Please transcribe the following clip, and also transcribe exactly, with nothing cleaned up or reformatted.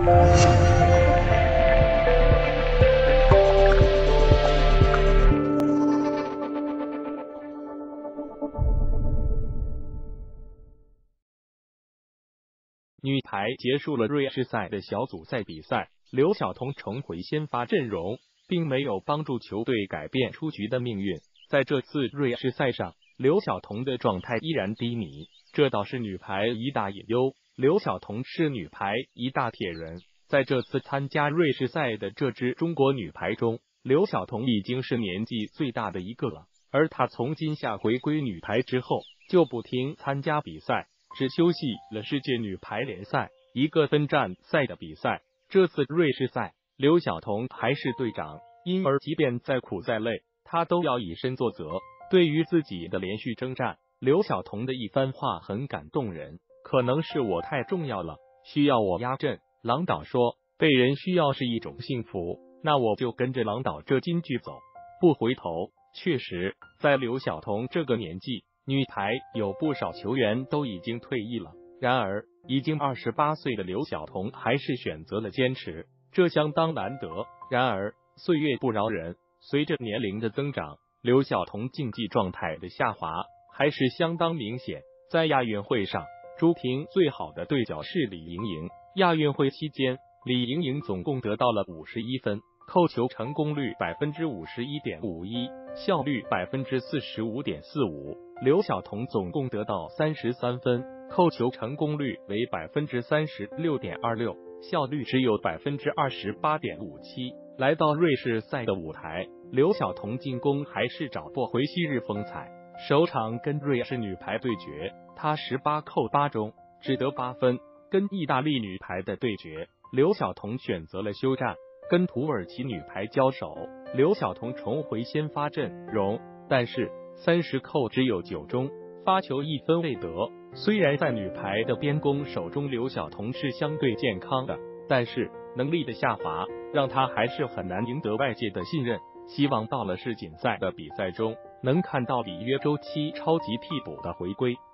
女排结束了瑞士赛的小组赛比赛，刘晓彤重回先发阵容，并没有帮助球队改变出局的命运。在这次瑞士赛上，刘晓彤的状态依然低迷，这倒是女排一大隐忧。刘晓彤是女排一大铁人，在这次参加瑞士赛的这支中国女排中，刘晓彤已经是年纪最大的一个了。而她从今夏回归女排之后，就不停参加比赛，只休息了世界女排联赛一个分站赛的比赛。这次瑞士赛，刘晓彤还是队长，因而即便再苦再累，她都要以身作则。对于自己的连续征战，刘晓彤的一番话很感动人。可能是我太重要了，需要我压阵。郎导说，被人需要是一种幸福，那我就跟着郎导这金句走，不回头。确实，在刘晓彤这个年纪，女排有不少球员都已经退役了。然而，已经二十八岁的刘晓彤还是选择了坚持，这相当难得。然而，岁月不饶人，随着年龄的增长，刘晓彤竞技状态的下滑还是相当明显。在亚运会上，朱婷最好的对角是李盈莹。亚运会期间，李盈莹总共得到了五十一分，扣球成功率 百分之五十一点五一， 效率 百分之四十五点四五。刘晓彤总共得到三十三分，扣球成功率为 百分之三十六点二六， 效率只有 百分之二十八点五七。来到瑞士赛的舞台，刘晓彤进攻还是找不回昔日风采。首场跟瑞士女排对决，她十八扣八中，只得八分。跟意大利女排的对决，刘晓彤选择了休战。跟土耳其女排交手，刘晓彤重回先发阵容，但是三十扣只有九中，发球一分未得。虽然在女排的边攻手中刘晓彤是相对健康的，但是能力的下滑让她还是很难赢得外界的信任。希望到了世锦赛的比赛中，能看到里约周期超级替补的回归。